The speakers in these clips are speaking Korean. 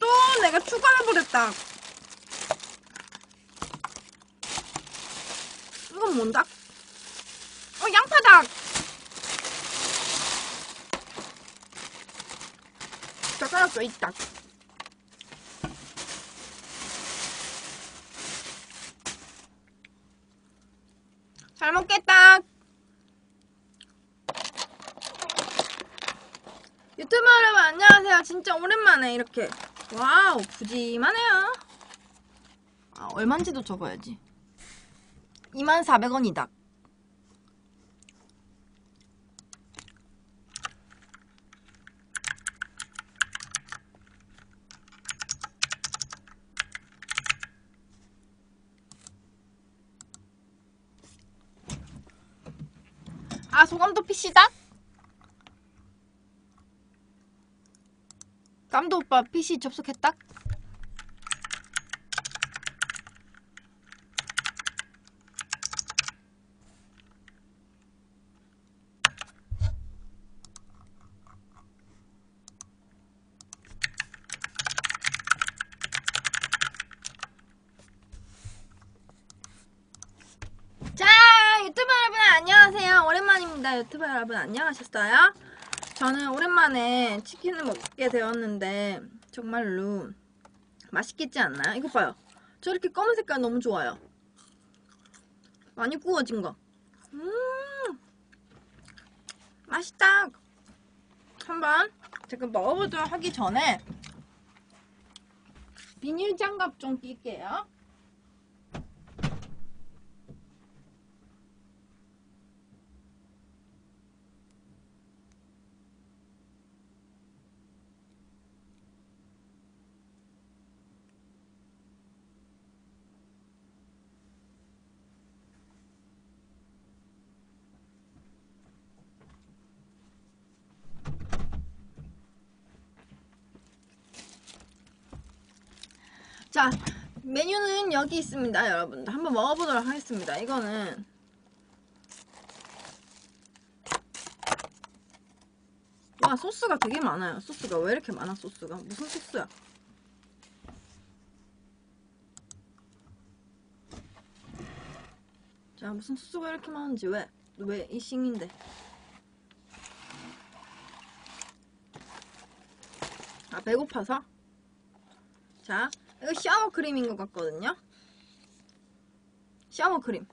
또 내가 추가해버렸다. 이건 뭔다? 양파닭! 젓가락도 있다. 잘 먹겠다. 유튜브 여러분 안녕하세요. 진짜 오랜만에 이렇게 와우 푸짐하네요. 얼만지도 적어야지. 24,000원이다. 소감도 PC다? 깜도 오빠 PC 접속했다? 자, 유튜브 여러분 안녕하세요. 오랜만입니다. 유튜브 여러분 안녕하셨어요? 저는 오랜만에 치킨을 먹게 되었는데 정말로 맛있겠지 않나요? 이거 봐요. 저렇게 검은 색깔 너무 좋아요. 많이 구워진 거. 맛있다. 한번 제가 먹어보도록 하기 전에 비닐 장갑 좀 낄게요. 자, 메뉴는 여기 있습니다. 여러분들 한번 먹어보도록 하겠습니다. 이거는 와, 소스가 되게 많아요. 소스가 왜 이렇게 많아? 소스가 무슨 소스야? 자, 무슨 소스가 이렇게 많은지 왜 이 싱인데? 배고파서? 자, 이거 샤워크림인 것 같거든요? 샤워크림.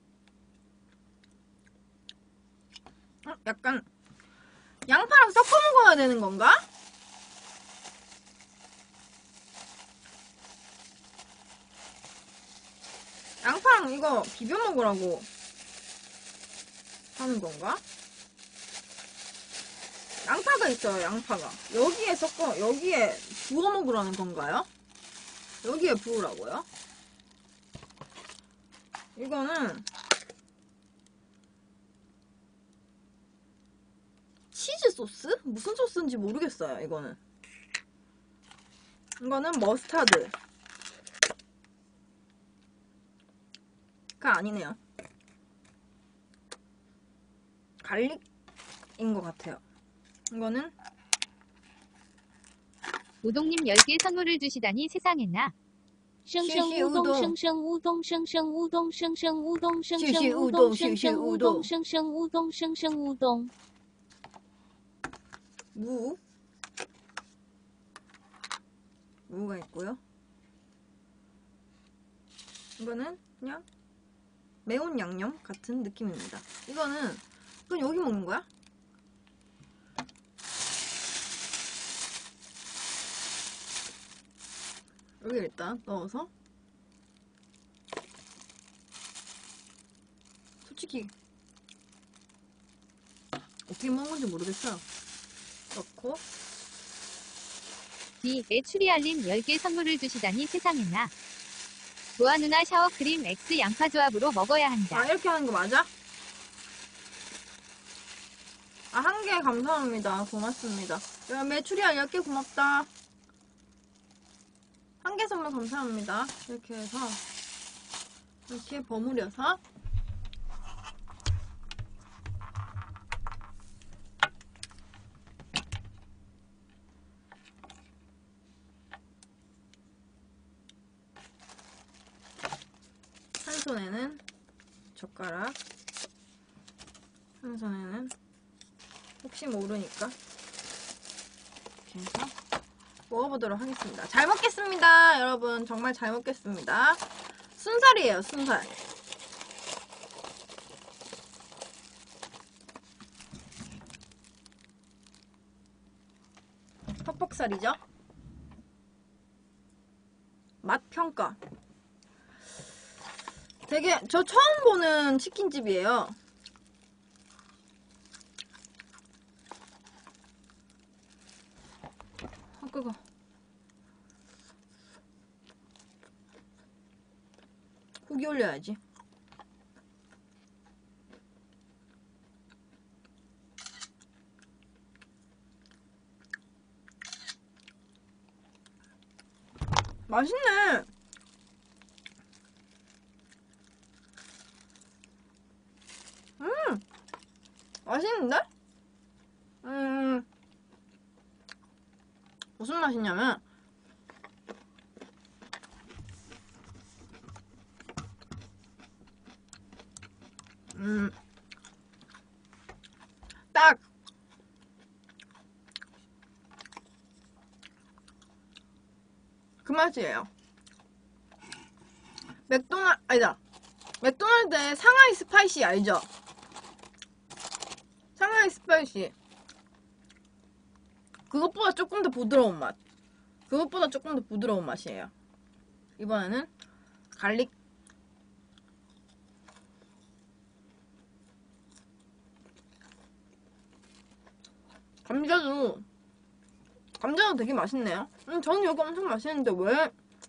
약간 양파랑 섞어 먹어야 되는 건가? 양파랑 이거 비벼 먹으라고 하는 건가? 양파가 있어요, 양파가. 여기에 부어 먹으라는 건가요? 여기에 부으라고요? 이거는 치즈 소스? 무슨 소스인지 모르겠어요, 이거는. 이거는 머스타드가 아니네요. 갈릭인 것 같아요. 이거는 우동님 10개 선물을 주시다니 세상에나. 쉥쉥우동 쉥쉥우동 쉥쉥우동 쉥쉥우동 쉥쉥우동 쉥쉥우동 쉥쉥우동 쉥쉥우동. 무가 있고요. 이거는 그냥 매운 양념 같은 느낌입니다. 이건 여기 먹는 거야? 여기 일단 넣어서 솔직히 어떻게 먹는 건지 모르겠어요. 넣고 추리알님 10개 선물을 주시다니 세상에나. 보아 누나 샤워크림 X 양파 조합으로 먹어야 한다. 이렇게 하는 거 맞아? 한 개 감사합니다. 고맙습니다. 야, 메추리알 10개 고맙다. 한 개 선물 감사합니다. 이렇게 해서 이렇게 버무려서 손에는 젓가락, 한 손에는 혹시 모르니까 이렇게 해서 먹어보도록 하겠습니다. 잘 먹겠습니다, 여러분. 정말 잘 먹겠습니다. 순살이에요, 순살. 퍽퍽살이죠? 맛 평가. 되게 저 처음 보는 치킨집이에요. 그거 고기 올려야지. 맛있네. 맛있는데? 무슨 맛이냐면 딱 그 맛이에요. 아니다. 맥도날드의 상하이 스파이시 알죠? 상하이 스파이시. 그것보다 조금 더 부드러운 맛. 그것보다 조금 더 부드러운 맛이에요. 이번에는 갈릭. 감자도 되게 맛있네요. 저는 이거 엄청 맛있는데 왜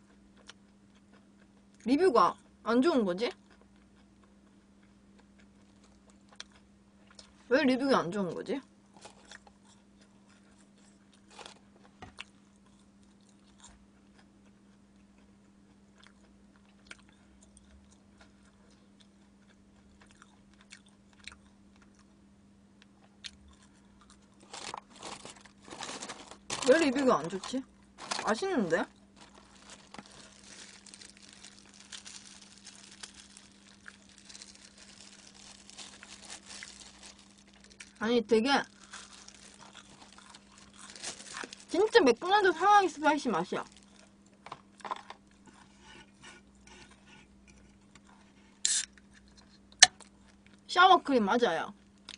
리뷰가 안 좋은 거지? 왜 리뷰가 안 좋은 거지? 왜 리뷰가 안 좋지? 맛있는데? 아니 되게 진짜 맥도날드 상하이 스파이시 맛이야. 샤워크림 맞아요.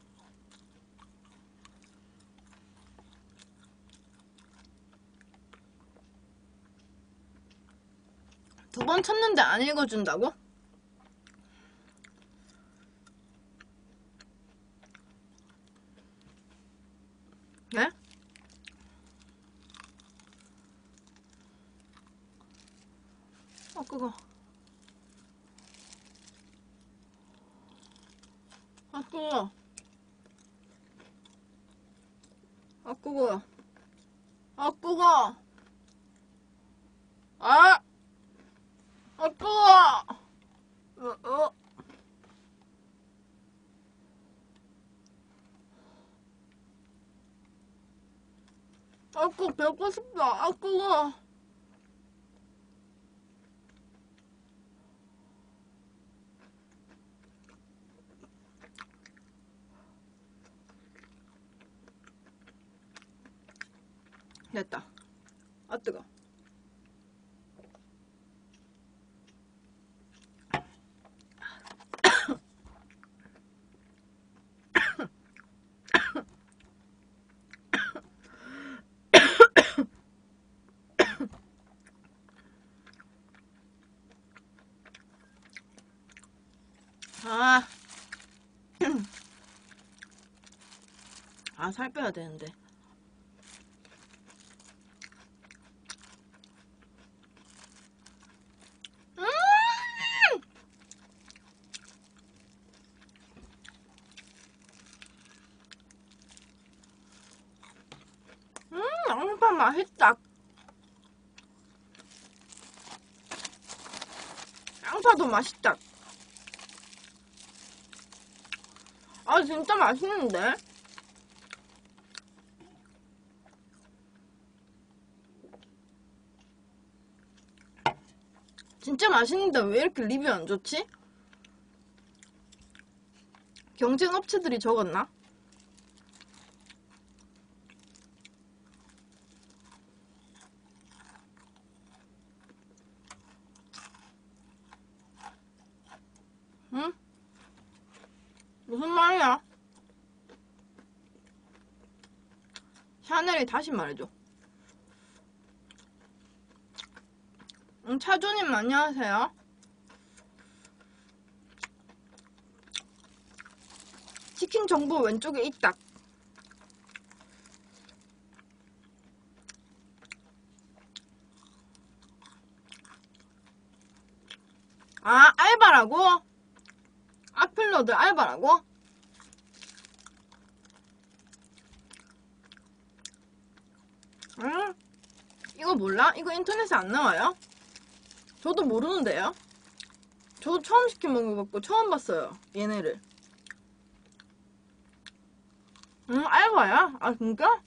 두 번 쳤는데 안 읽어준다고? 네? 그거. 그거. 그거요. 그거. 그거. 그거 뵙고 싶다. 그거. 됐다. 뜨거. 살 빼야 되는데. 양파 맛있다. 양파도 맛있다. 진짜 맛있는데? 진짜 맛있는데 왜 이렇게 리뷰 안 좋지? 경쟁 업체들이 적었나? 응? 무슨 말이야? 샤넬이 다시 말해줘. 응, 차주님 안녕하세요. 치킨 정보 왼쪽에 있다. 아, 알바라고? 악플러들 알바라고? 응? 이거 몰라? 이거 인터넷에 안 나와요? 저도 모르는데요? 저도 처음 시켜 먹어봤고 처음 봤어요, 얘네를. 응, 알바야? 아, 진짜?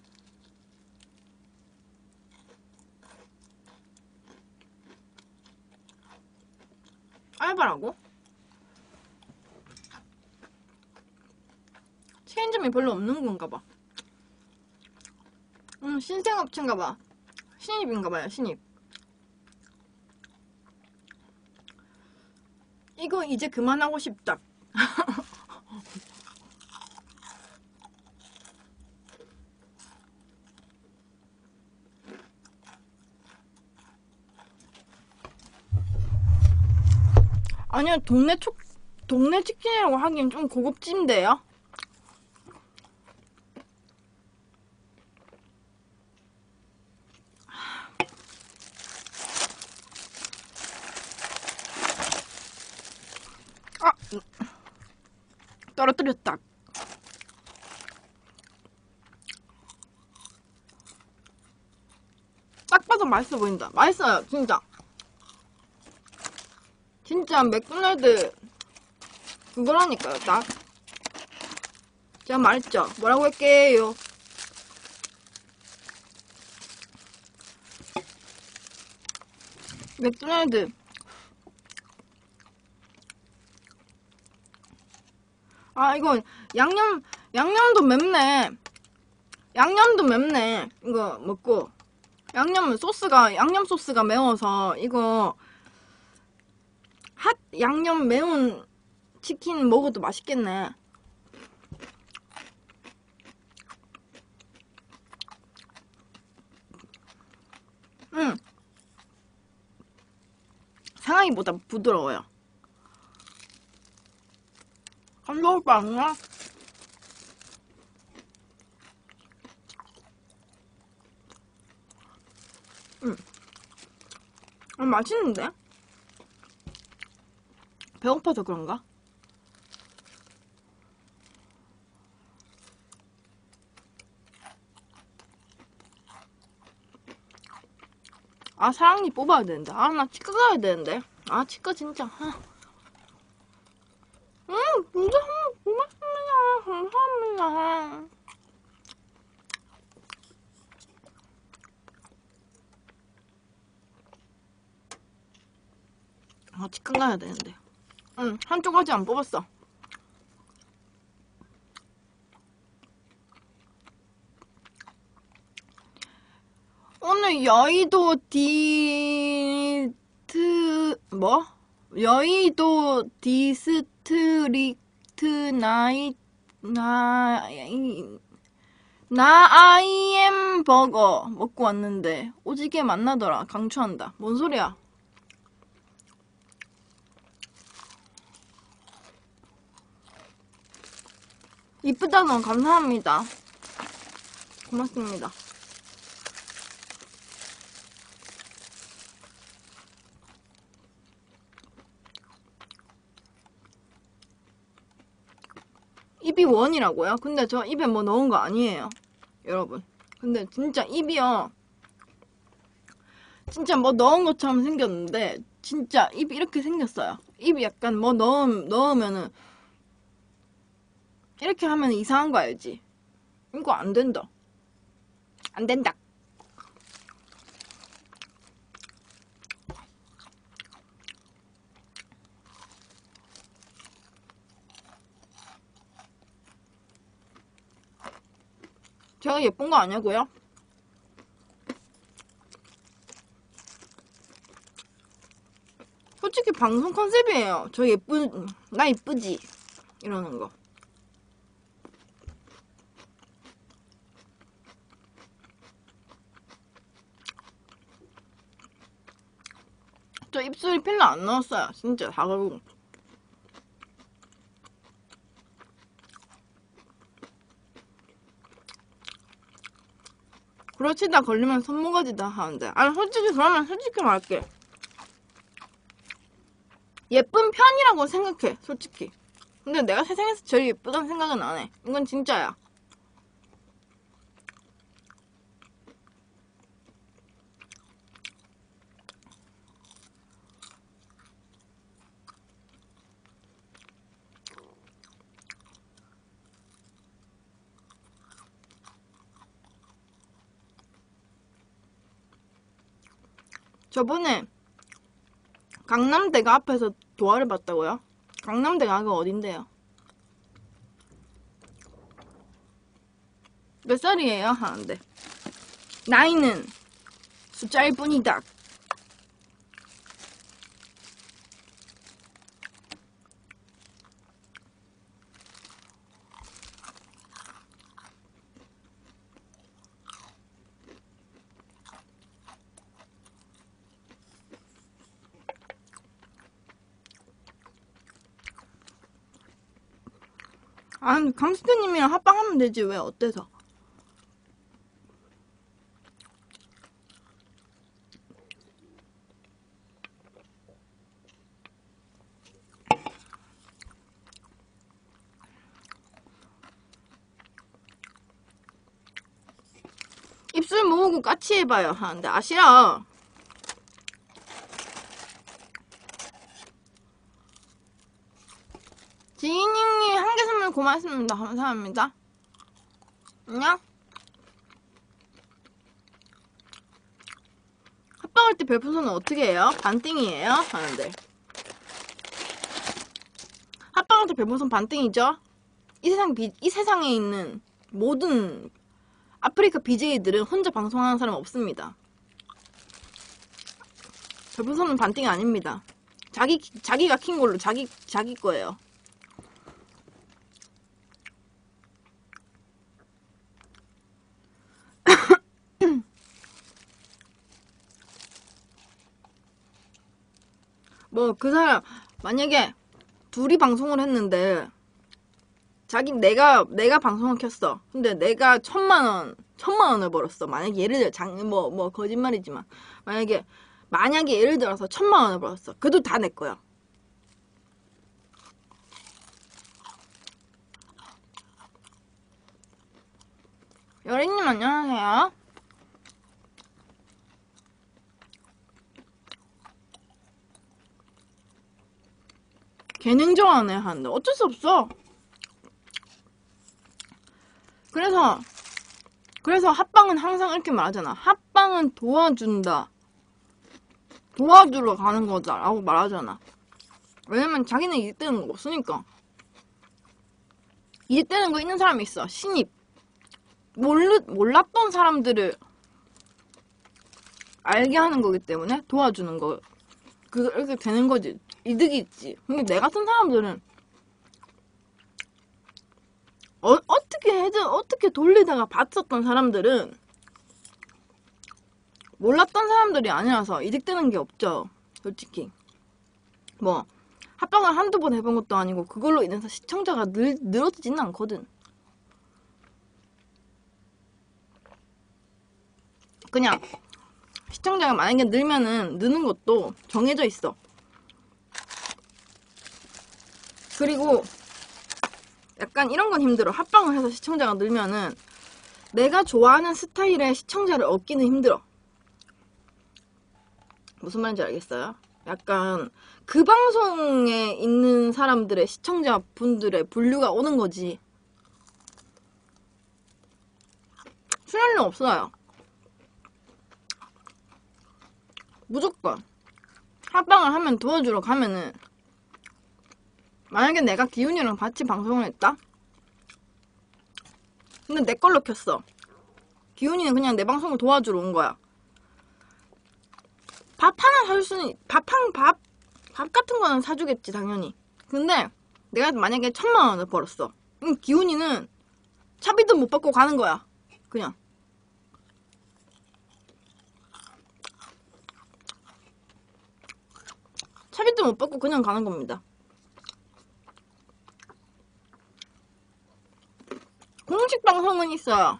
알바라고? 체인점이 별로 없는 건가 봐. 신생업체인가 봐. 신입인가 봐요, 신입. 이거 이제 그만하고 싶다. 아니요, 동네 치킨이라고 하기엔 좀 고급진데요? 아! 떨어뜨렸다. 딱 봐도 맛있어 보인다. 맛있어요, 진짜. 진짜 맥도날드 그거라니까요, 딱. 제가 말했죠. 뭐라고 할게요. 맥도날드. 아, 이거 양념도 맵네. 양념도 맵네. 이거 먹고. 양념 소스가 매워서 이거 핫 양념 매운 치킨 먹어도 맛있겠네. 응. 상하이보다 부드러워요. 감자오빠 아니야? 응. 맛있는데? 배고파서 그런가? 아, 사랑니 뽑아야 되는데. 아, 나 치과 가야 되는데. 아, 치과 진짜. 아. 진짜 고맙습니다. 감사합니다. 아, 치과 가야 되는데. 응, 한쪽 아직 안 뽑았어. 오늘 여의도 여의도 디스트릭트 나아이엠 버거 먹고 왔는데 오지게 맛나더라. 강추한다. 뭔 소리야? 이쁘다는 감사합니다. 고맙습니다. 입이 원이라고요? 근데 저 입에 뭐 넣은 거 아니에요, 여러분. 근데 진짜 입이요, 진짜 뭐 넣은 것처럼 생겼는데 진짜 입이 이렇게 생겼어요. 입이 약간 뭐 넣으면은 이렇게 하면 이상한 거 알지? 이거 안 된다. 안 된다. 제가 예쁜 거 아니고요. 솔직히 방송 컨셉이에요. 나 예쁘지? 이러는 거. 저 입술이 필러 안 넣었어요. 진짜 다 그러고. 그렇지, 다 걸리면 손모가지다 하는데. 아니, 솔직히 그러면 솔직히 말할게. 예쁜 편이라고 생각해, 솔직히. 근데 내가 세상에서 제일 예쁘다는 생각은 안 해. 이건 진짜야. 저번에 강남대가 앞에서 도화를 봤다고요? 강남대가 그 어딘데요? 몇 살이에요? 하는데 나이는 숫자일 뿐이다. 아니, 감스트님이랑 합방하면 되지. 왜 어때서? 입술 모으고 까치 해봐요 하는데 아 싫어. 지인님 한 개 선물 고맙습니다. 감사합니다. 안녕? 합방할 때 별풍선은 어떻게 해요? 반띵이에요? 하는데 합방할 때 별풍선 반띵이죠? 이 세상에 있는 모든 아프리카 BJ들은 혼자 방송하는 사람 없습니다. 별풍선은 반띵이 아닙니다. 자기가 킨 걸로 자기 거예요. 뭐 그 사람 만약에 둘이 방송을 했는데 내가 방송을 켰어. 근데 내가 1,000만 원을 벌었어. 만약에 예를 들어 뭐 거짓말이지만 만약에 예를 들어서 1,000만 원을 벌었어. 그래도 다 내 거야. 여린님 안녕하세요. 개능 좋아하네 하는데 어쩔 수 없어. 그래서 합방은 항상 이렇게 말하잖아. 합방은 도와준다. 도와주러 가는 거다 라고 말하잖아. 왜냐면 자기는 이득되는 거 없으니까. 이득되는 거 있는 사람이 있어. 신입. 몰랐던 사람들을 알게 하는 거기 때문에 도와주는 거. 그렇게 되는 거지. 이득이 있지. 근데 내 같은 사람들은 어떻게 돌리다가 봤었던 사람들은 몰랐던 사람들이 아니라서 이득되는 게 없죠. 솔직히. 뭐 합방을 한두 번 해본 것도 아니고 그걸로 인해서 시청자가 늘어지지는 않거든. 그냥 시청자가 만약에 늘면은 느는 것도 정해져 있어. 그리고 약간 이런 건 힘들어. 합방을 해서 시청자가 늘면은 내가 좋아하는 스타일의 시청자를 얻기는 힘들어. 무슨 말인지 알겠어요? 약간 그 방송에 있는 사람들의 시청자분들의 분류가 오는 거지. 출연료 없어요. 무조건 합방을 하면 도와주러 가면은 만약에 내가 기훈이랑 같이 방송을 했다? 근데 내 걸로 켰어. 기훈이는 그냥 내 방송을 도와주러 온 거야. 밥 하나 사줄 수는, 밥 같은 거는 사주겠지, 당연히. 근데 내가 만약에 1,000만 원을 벌었어. 그럼 기훈이는 차비도 못 받고 가는 거야. 그냥. 차비도 못 받고 그냥 가는 겁니다. 공식 방송은 있어요.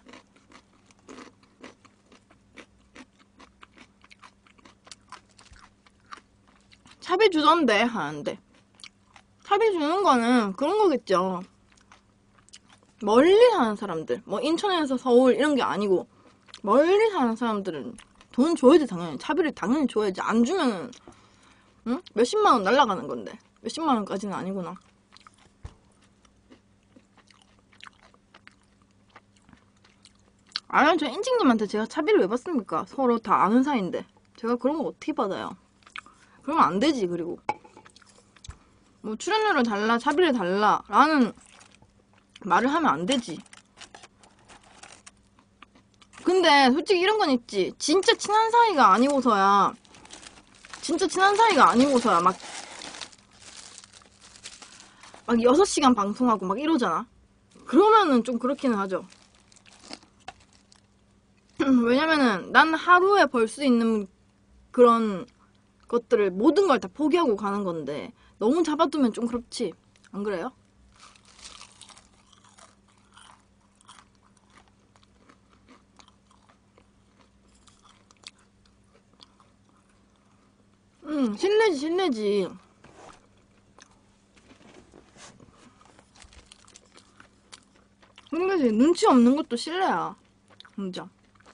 차비 주던데 하는데, 차비 주는 거는 그런 거겠죠. 멀리 사는 사람들, 뭐 인천에서 서울 이런 게 아니고 멀리 사는 사람들은 돈 줘야지. 당연히 차비를 당연히 줘야지. 안 주면은 응? 몇십만 원 날라가는 건데. 몇십만 원까지는 아니구나. 아니, 저 인직님한테 제가 차비를 왜 받습니까? 서로 다 아는 사이인데. 제가 그런 거 어떻게 받아요? 그러면 안 되지. 그리고 뭐 출연료를 달라, 차비를 달라 라는 말을 하면 안 되지. 근데 솔직히 이런 건 있지. 진짜 친한 사이가 아니고서야 막 6시간 방송하고 막 이러잖아. 그러면은 좀 그렇기는 하죠. 왜냐면은 난 하루에 벌 수 있는 그런 것들을 모든 걸 다 포기하고 가는 건데 너무 잡아두면 좀 그렇지. 안 그래요? 신내지. 근데 눈치 없는 것도 실례야. 진짜.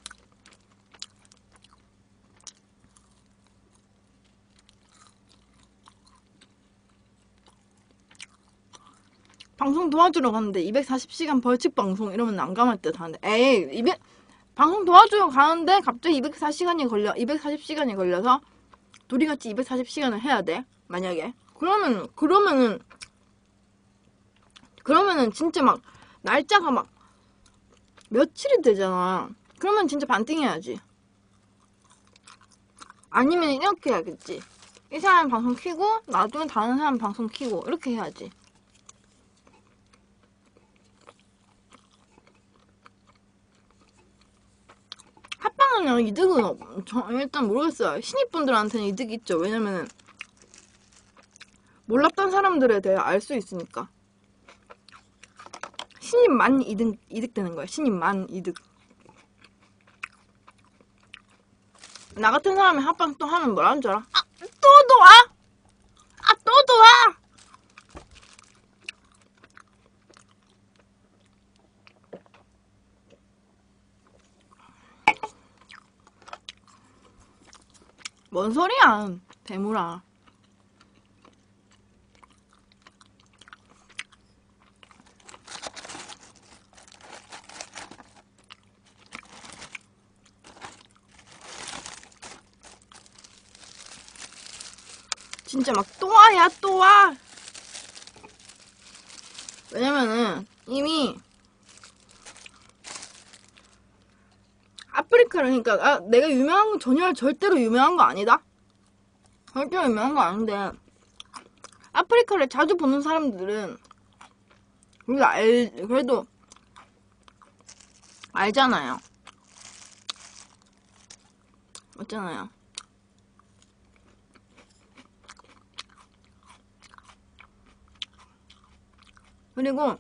방송 도와주러 갔는데 240시간 벌칙 방송 이러면 난감할 듯 하는데, 에이, 방송 도와주러 가는데 갑자기 240시간이 걸려서 둘이 같이 240시간을 해야 돼. 만약에. 그러면은 진짜 막 날짜가 막 며칠이 되잖아. 그러면 진짜 반띵해야지. 아니면 이렇게 해야겠지. 이 사람 방송 키고 나중에 다른 사람 방송 키고 이렇게 해야지. 합방은 이득은 일단 모르겠어요. 신입분들한테는 이득이 있죠. 왜냐면은 몰랐던 사람들에 대해 알 수 있으니까. 신입만 이득 되는 거야. 신입만 이득. 나 같은 사람이 합방 또 하면 뭐라는 줄 알아? 아! 또 와! 아! 또 와! 뭔 소리야, 대물아. 진짜 막 또 와야 또 와. 왜냐면은 이미 아프리카를, 그러니까 내가 유명한 거 절대로 유명한 거 아니다. 절대로 유명한 거 아닌데 아프리카를 자주 보는 사람들은 그래도 알잖아요. 맞잖아요. 그리고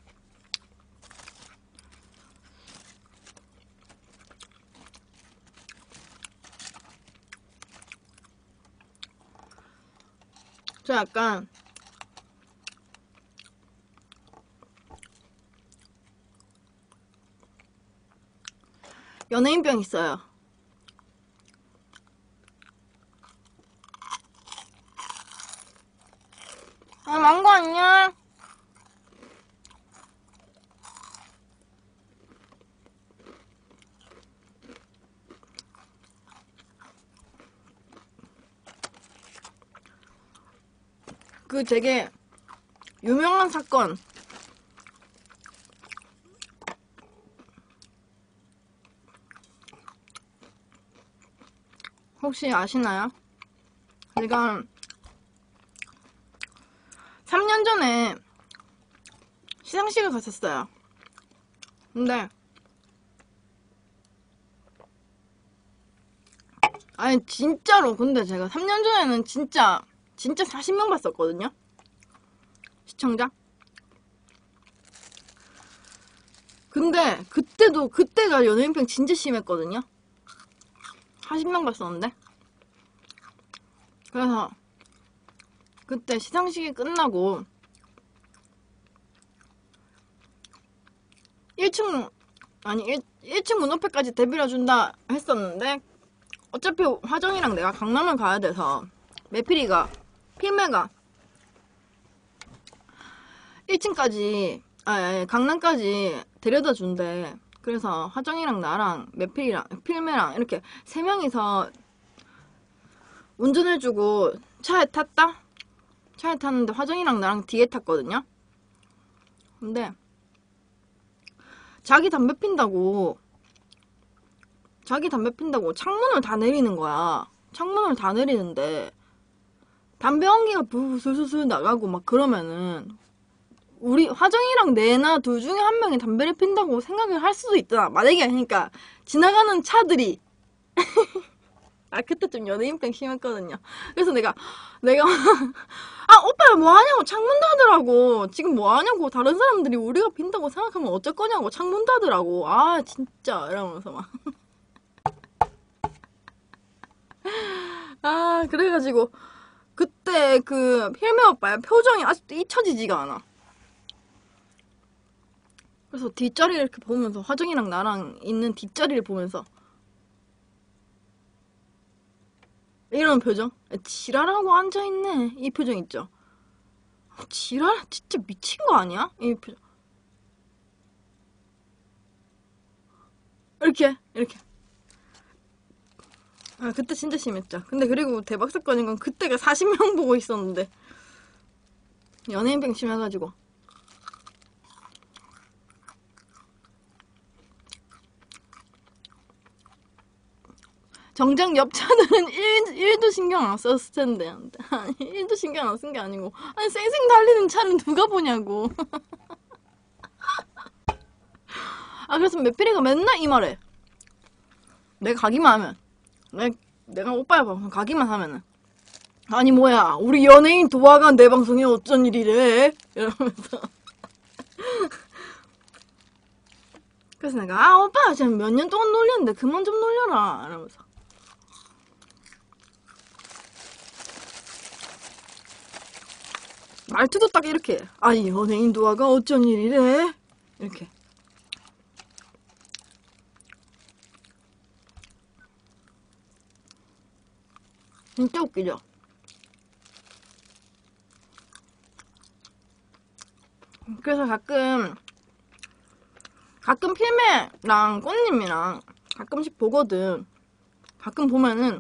저 약간 연예인병 있어요. 아, 망고 안녕. 그 되게 유명한 사건, 혹시 아시나요? 내가 3년 전에 시상식을 갔었어요. 근데 아니 진짜로 근데 제가 3년 전에는 진짜 40명 봤었거든요. 시청자. 근데 그때가 연예인병 진짜 심했거든요. 40명 봤었는데. 그래서 그때 시상식이 끝나고 1층 문앞에까지 데뷔를 준다 했었는데 어차피 화정이랑 내가 강남을 가야 돼서 필메가 1층까지 강남까지 데려다 준대. 그래서 화정이랑 나랑 필메랑 이렇게 3명이서 운전해주고 차에 탔는데 화정이랑 나랑 뒤에 탔거든요. 근데 자기 담배 핀다고 창문을 다 내리는 거야. 창문을 다 내리는데 담배 연기가 부슬슬 나가고 막 그러면은 우리 화정이랑 내나 둘 중에 한 명이 담배를 핀다고 생각을 할 수도 있잖아. 만약에 그러니까 지나가는 차들이 아 그때 좀 연예인병 심했거든요. 그래서 내가 아 오빠 뭐하냐고 창문 닫으라고. 지금 뭐하냐고. 다른 사람들이 우리가 핀다고 생각하면 어쩔 거냐고. 창문 닫으라고. 아 진짜 이러면서 막 아 그래가지고 그때 그 필메 오빠의 표정이 아직도 잊혀지지가 않아. 그래서 뒷자리를 이렇게 보면서 화정이랑 나랑 있는 뒷자리를 보면서 이런 표정? 지랄하고 앉아있네. 이 표정 있죠? 지랄? 진짜 미친 거 아니야? 이 표정. 이렇게. 아, 그때 진짜 심했죠. 근데 그리고 대박 사건인 건 그때가 40명 보고 있었는데. 연예인병 심해가지고. 정작 옆 차들은 1도 신경 안 썼을 텐데. 아니, 1도 신경 안 쓴 게 아니고. 아니, 쌩쌩 달리는 차는 누가 보냐고. 아, 그래서 메피리가 맨날 이 말해. 내가 가기만 하면. 내가 오빠야 방송 가기만 하면은. 아니, 뭐야. 우리 연예인 도화가 내 방송에 어쩐 일이래. 이러면서. 그래서 내가, 아, 오빠 지금 몇 년 동안 놀렸는데 그만 좀 놀려라. 이러면서. 말투도 딱 이렇게. 아니, 연예인 도화가 어쩐 일이래. 이렇게. 진짜 웃기죠? 그래서 가끔 필메랑 꽃님이랑 가끔씩 보거든. 가끔 보면은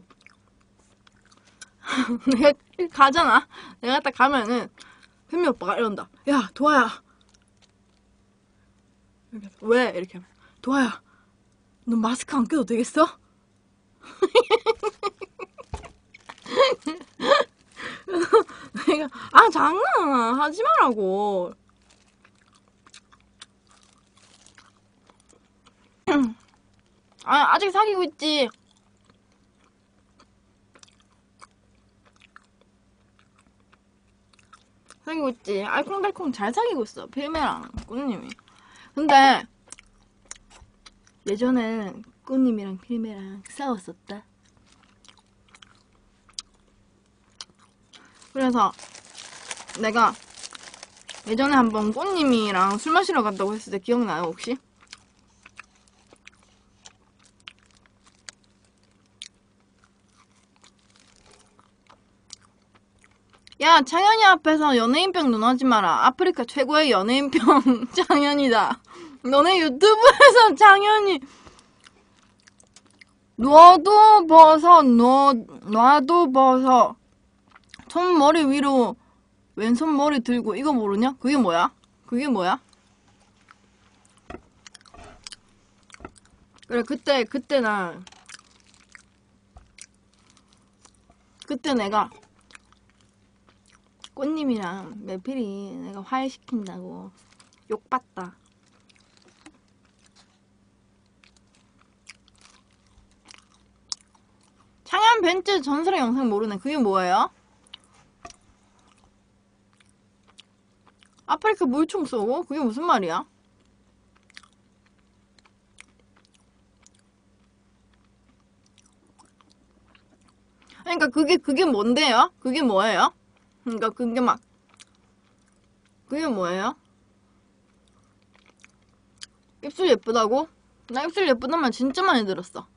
내가 가잖아. 내가 딱 가면은 필메 오빠가 이런다. 야, 도아야. 이렇게, 왜? 이렇게 하면 도아야, 너 마스크 안 껴도 되겠어? 내가 아 장난 하지 말라고. 아 아직 사귀고 있지. 사귀고 있지. 알콩달콩 잘 사귀고 있어. 필메랑 꾸님이. 근데 예전엔 꾸님이랑 필메랑 싸웠었다. 그래서 내가 예전에 한번 꾸님이랑 술 마시러 갔다고 했을 때 기억나요 혹시? 야, 창현이 앞에서 연예인병 논하지 마라. 아프리카 최고의 연예인병 창현이다. 너네 유튜브에서 창현이 놔도 벗어. 손 머리 위로 왼손 머리 들고 이거 모르냐? 그게 뭐야? 그래 그때 나 그때 내가 꽃님이랑 매필이 내가 화해시킨다고 욕봤다. 창현 벤츠 전설의 영상 모르네. 그게 뭐예요? 아프리카 물총 쏘고? 그게 무슨 말이야? 그러니까 그게 뭔데요? 그게 뭐예요? 그러니까 그게 뭐예요? 입술 예쁘다고? 나 입술 예쁘단 말 진짜 많이 들었어.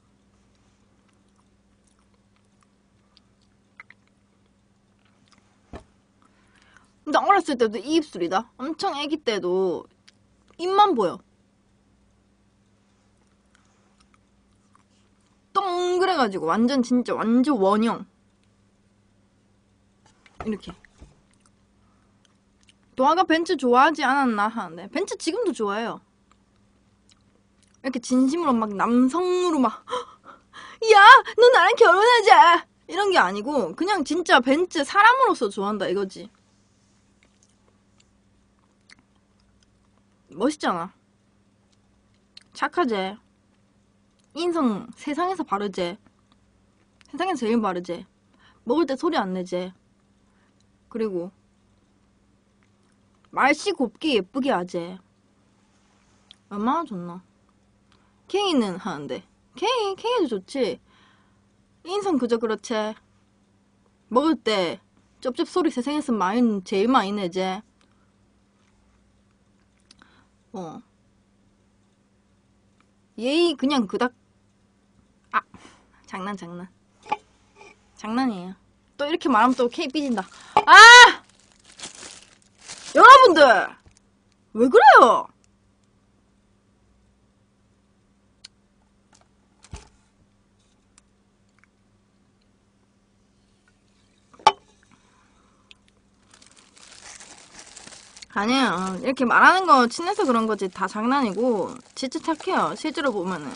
나 어렸을 때도 이 입술이다. 엄청 애기 때도 입만 보여. 동그래가지고 완전 진짜 완전 원형. 이렇게. 도아가 벤츠 좋아하지 않았나 하는데 벤츠 지금도 좋아해요. 이렇게 진심으로 막 남성으로 막 야! 너 나랑 결혼하자! 이런 게 아니고 그냥 진짜 벤츠 사람으로서 좋아한다 이거지. 멋있잖아. 착하지. 인성 세상에서 바르지. 세상에서 제일 바르지. 먹을 때 소리 안 내지. 그리고 말씨 곱게 예쁘게 하지. 얼마나 좋나. 케이는 하는데 케이도 좋지. 인성 그저 그렇지. 먹을 때 쩝쩝 소리 세상에서 제일 많이 내지. 예의 그냥 그닥. 아 장난이에요. 또 이렇게 말하면 또 케이 삐진다. 아! 여러분들 왜 그래요? 아니에요. 이렇게 말하는 거 친해서 그런 거지. 다 장난이고 진짜 착해요. 실제로 보면은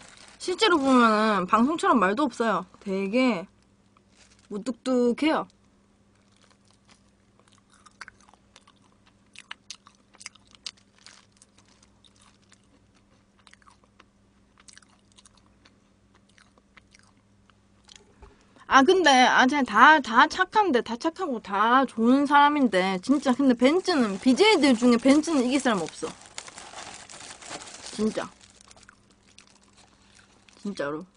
방송처럼 말도 없어요. 되게 무뚝뚝해요. 근데 진짜 다 착한데 다 착하고 다 좋은 사람인데 진짜 근데 벤츠는 BJ들 중에 벤츠는 이길 사람 없어. 진짜로.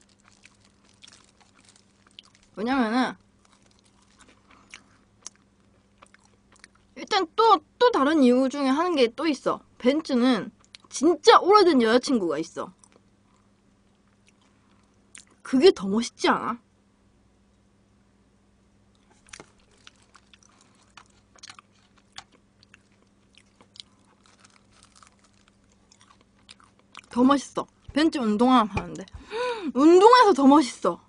왜냐면은 일단 또 다른 이유 중에 하는 게 또 있어. 벤츠는 진짜 오래된 여자친구가 있어. 그게 더 멋있지 않아? 더 멋있어. 벤츠 운동화만 하는데 운동해서 더 멋있어.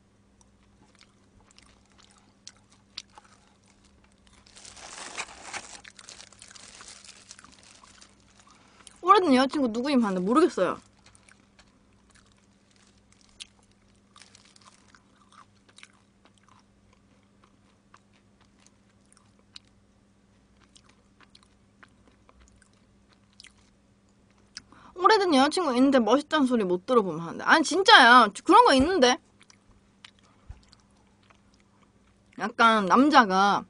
오래된 여자친구 누구임 하는데 모르겠어요. 오래된 여자친구 있는데 멋있다는 소리 못 들어보면 하는데 아니 진짜야. 그런 거 있는데 약간 남자가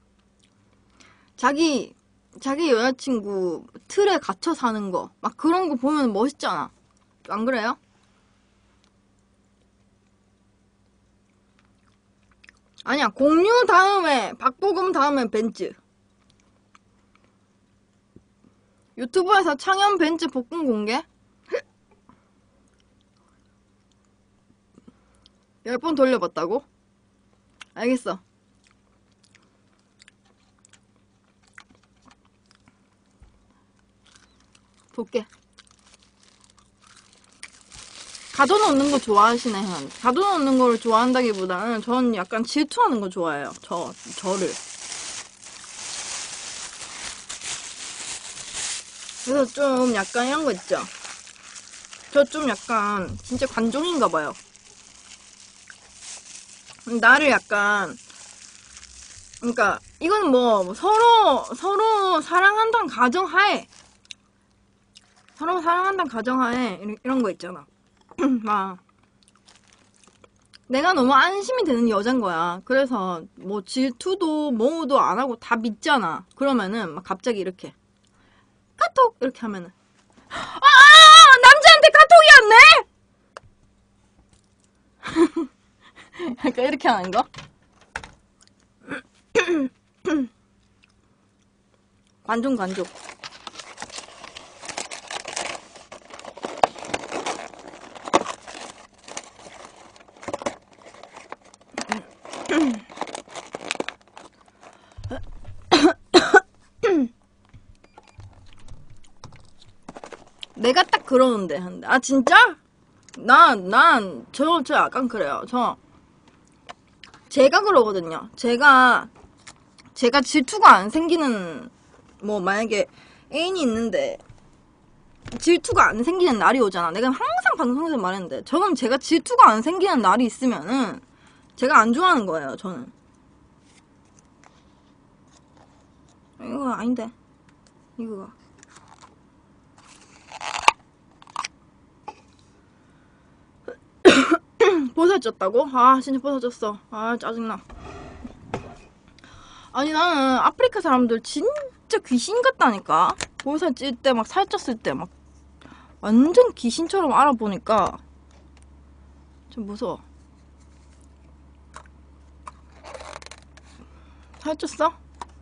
자기 여자친구 틀에 갇혀 사는 거 막 그런 거 보면 멋있잖아. 안 그래요? 아니야. 공유 다음에 박보검 다음에 벤츠. 유튜브에서 창현 벤츠 복근 공개? 10번 돌려봤다고? 알겠어. 볼게. 가둬놓는 거 좋아하시네. 가둬놓는 걸 좋아한다기보다는 전 약간 질투하는 거 좋아해요. 저를. 그래서 좀 약간 이런 거 있죠. 저 좀 약간 진짜 관종인가 봐요. 나를 약간 그러니까 이건 뭐 서로 사랑한다는 가정하에 이런 거 있잖아. 막 내가 너무 안심이 되는 여잔 거야. 그래서 뭐 질투도 뭐도 안 하고 다 믿잖아. 그러면은 막 갑자기 이렇게 카톡 이렇게 하면은 남자한테 카톡이 왔네. 약간 이렇게 하는 거. 관종. 내가 딱 그러는데 한데 아 진짜? 저 약간 그래요. 제가 그러거든요. 제가 질투가 안 생기는 뭐 만약에 애인이 있는데 질투가 안 생기는 날이 오잖아. 내가 항상 방송에서 말했는데 저는 제가 질투가 안 생기는 날이 있으면은 제가 안 좋아하는 거예요. 저는 이거 아닌데 이거가 버섯졌다고? 아 진짜 버섯졌어. 아 짜증나. 아니 나는 아프리카 사람들 진짜 귀신 같다니까. 버섯 찔 때 막 살쪘을 때 막 완전 귀신처럼 알아보니까 좀 무서워. 살쪘어?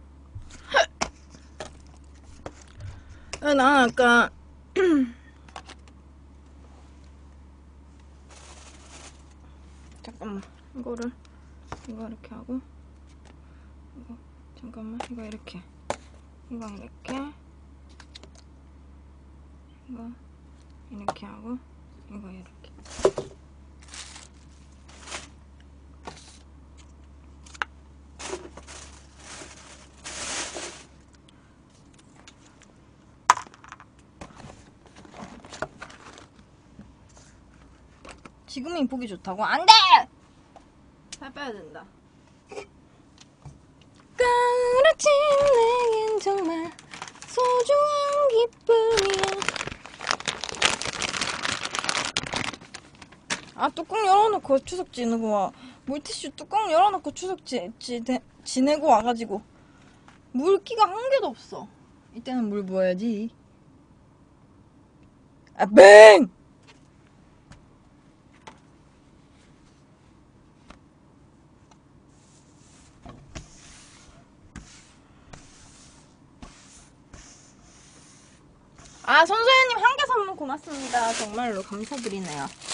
나는 아까 잠깐만 이거 이렇게 하고 이거 잠깐만 이거 이렇게 이거 이렇게 하고 이거 이렇게 지금이 보기 좋다고? 안 돼! 살 빼야 된다. 그렇지 내겐 정말 소중한 기쁨이야. 아 뚜껑 열어놓고 추석 지내고 와. 물티슈 뚜껑 열어놓고 추석 지내고 와가지고 물기가 한 개도 없어. 이때는 물 부어야지. 아 뱅! 아 선소연님 한 개 선물 고맙습니다. 정말로 감사드리네요.